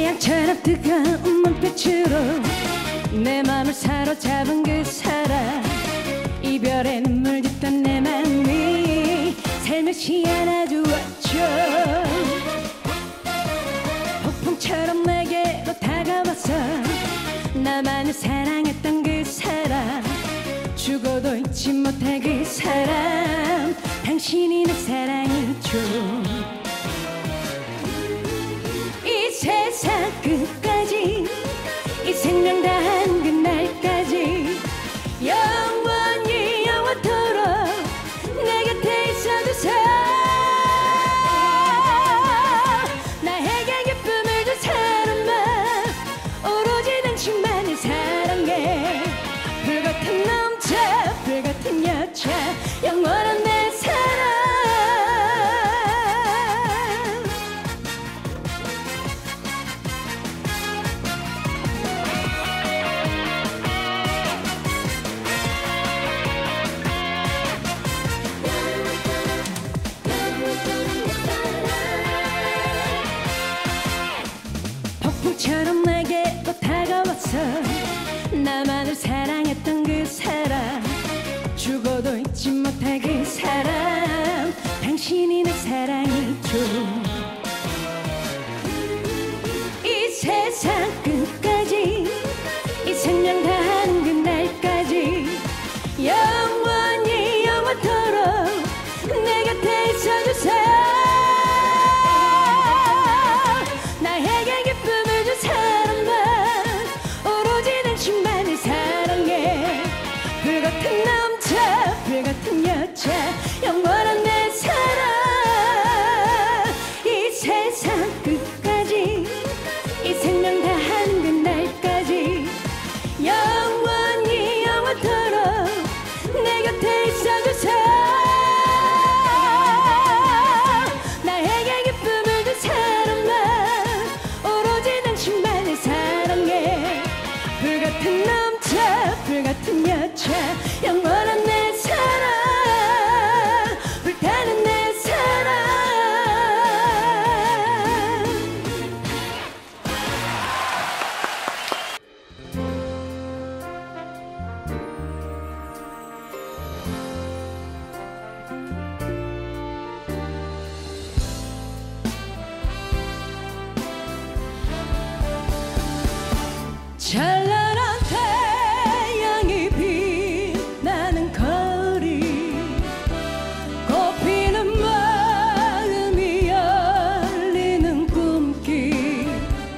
태양처럼 뜨거운 눈빛으로 내 맘을 사로잡은 그 사람, 이별의 눈물 짓던 내 맘이 살며시 안아주었죠. 폭풍처럼 내게로 다가와서 나만을 사랑했던 그 사람, 죽어도 잊지 못할 그 사람, 당신이 내 사랑이죠. 이 세상 끝까지, 이 생명 다한 그날까지 영원히 영원토록 내 곁에 있어주세요. 나에게 기쁨을 준 사람만 오로지 당신만을 사랑해. 불같은 남자, 불같은 여자, 영원한 내 사랑. 폭풍처럼 내게로 다가와서 나만을 사랑했던 그 사람, 죽어도 잊지 못할 그 사람, 당신이 내 사랑이죠. 이 세상 끝까지, 이 생명 다한 그날까지 영원히 영원토록 내 곁에 있어주세요. 나에게 기쁨을 준 사람만 오로지 당신만을 사랑해. 불같은 남자, 불같은 여자, 영원한 내 사랑. 이 세상 끝까지, 이 생명 다한 그날까지 영원히 영원토록 내 곁에 있어주세요. 나에게 기쁨을 준 사람만 오로지 당신만을 사랑해. 불같은 남자, 불같은 여자, 영원한 내 사랑, 불타는 내 사랑. 찬란한 태양이 빛나는 거리, 꽃피는 마음이 열리는 꿈길,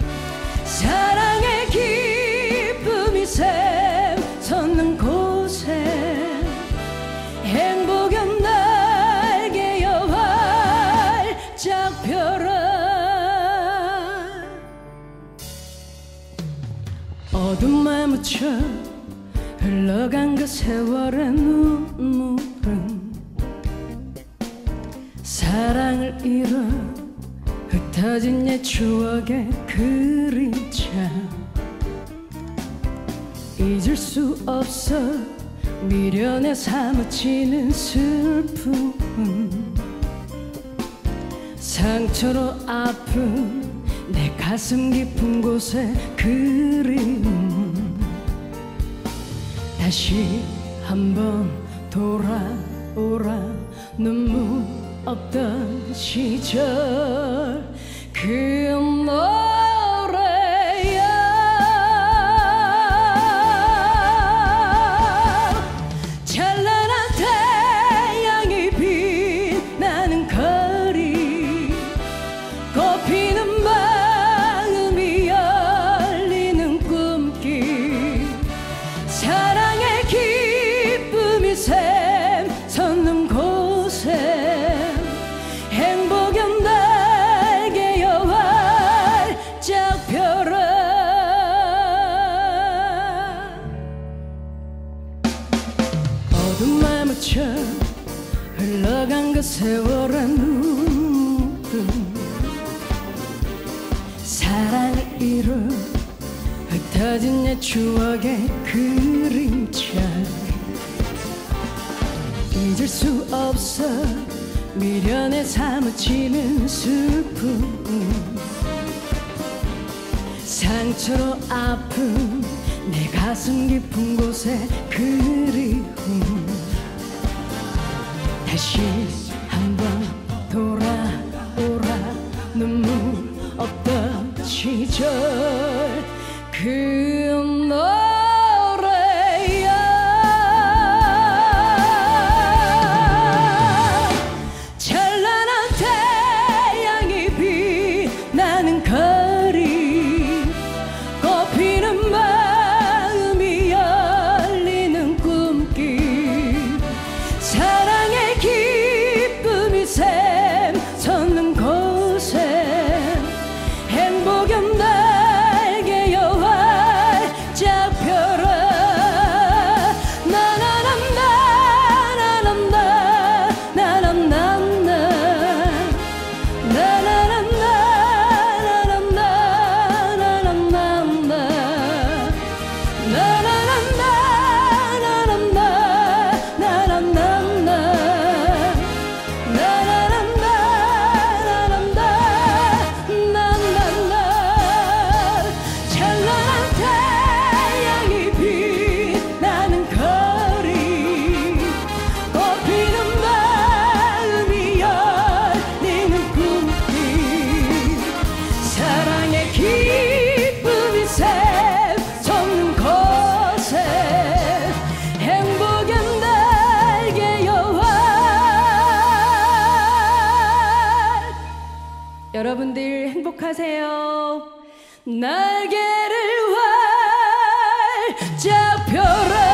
사랑의 기쁨이 샘솟는 곳에 행복은 날개여 활짝 펴라. 어둠에 묻혀 흘러간 그 세월의 눈물은 사랑을 잃어 흩어진 옛 추억의 그림자, 잊을 수 없어 미련에 사무치는 슬픔은 상처로 아픈 내 가슴 깊은 곳에 그리움. 다시 한번 돌아오라. 눈물 없던 시절 그 노래야. 찬란한 태양이 빛나는 거리, 꽃피는 마음이 열리는 꿈길, 사랑의 기쁨이 샘솟는 곳에 행복은 날개여 활짝 펴라. 어둠에 묻혀 흘러간 그 세월의 눈물은 사랑을 잃어 흩어진 옛 추억의 그림자, 잊을 수 없어 미련에 사무치는 슬픔. 상처로 아픈 내 가슴 깊은 곳에 그리움 다시 한번 돌아오라 눈물 없던 시절 그 노래야 찬란한 태양이 빛나는 거리 꽃피는 마음이 열리는 꿈길 사랑의 기쁨이 샘솟는 곳에 행복은 날개 활짝 펴라 나나남나 나남나 나남남나 나나남나 나남나 나남남나 나나남나 나남나 나남남나 찬란한 태양이 빛나는 거리 꽃피는 마음이 열리는 꿈길 사랑의 기쁨이 샘솟는 곳에 행복은 날개 여활 여러분들 행복하세요. 날개를 활짝 펴라